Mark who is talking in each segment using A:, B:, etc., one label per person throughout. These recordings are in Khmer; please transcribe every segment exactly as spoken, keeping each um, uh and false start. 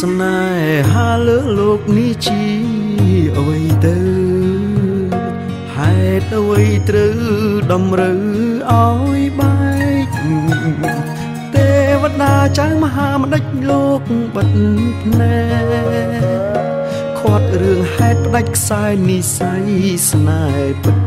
A: នេហាលើលោកនេះជាអ្វីទៅហេតុអ្វីត្រូវតម្រូវឲ្យបែកទេវតាចៅមហាម្ដេចលោកបិទភ្នែកខាត់រឿងហេតុផ្ដាច់ខ្សែនិស័យស្នេហ៍ពិត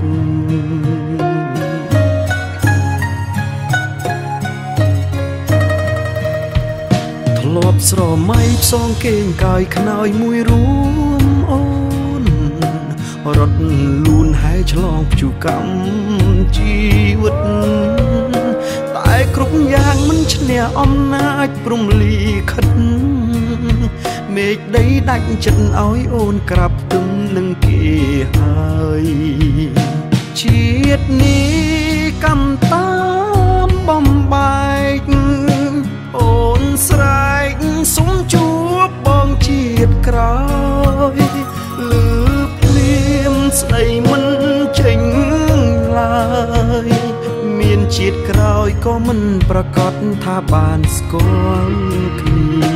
A: ធ្លាប់ស្រមៃផ្សងគេងកាយខ្នើយមួយរួមអូនរត់លូនហែឆ្លងព្យុះកម្មជីវិតតែគ្រប់យ៉ាងមិនឈ្នះអំណាចព្រំលីខិតមេឃដីដាច់ចិត្តឲ្យអូនក្រាបទឹមនឹងគេហើយជាតិនេះកម្មតាមបំបែកអូនស្រែកសុំជួបបងជាតិក្រោយលឺភ្លៀមស្ដីមិនចេញឡើយមានជាតិក្រោយក៏មិនប្រកាសថាបានស្គាល់គ្នា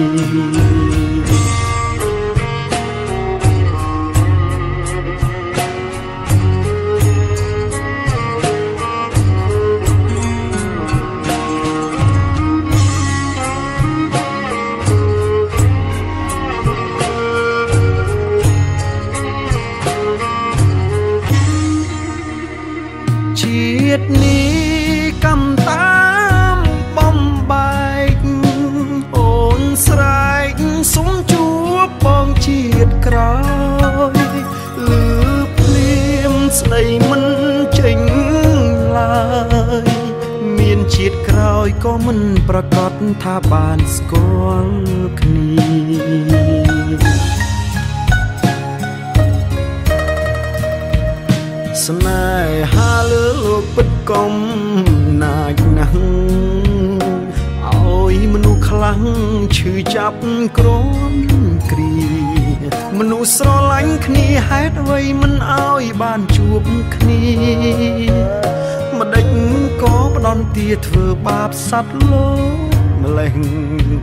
A: ជាតិនេះកម្មតាមបំបែកអូនស្រែកសុំជួបបងជាតិក្រោយលឺភ្លៀមស្ដីមិនចេញឡើយមានជាតិក្រោយក៏មិនប្រកាសថាបានស្គាល់គ្នាស្នេហាលើលោកពិតកុំណាចណាស់ឲ្យមនុស្សខ្លាំងឈឺចាប់ក្រំគ្រាមនុស្សស្រឡាញ់គ្នាហេតុអ្វីមិនឲ្យបានជួបគ្នាម្ដេចក៏ផ្ដន់ទាធ្វើបាបសត្វលោកម្លេះ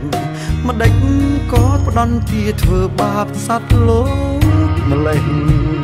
A: ម្ដេចក៏ផ្ដន់ទាធ្វើបាបសត្វលោកម្លេះ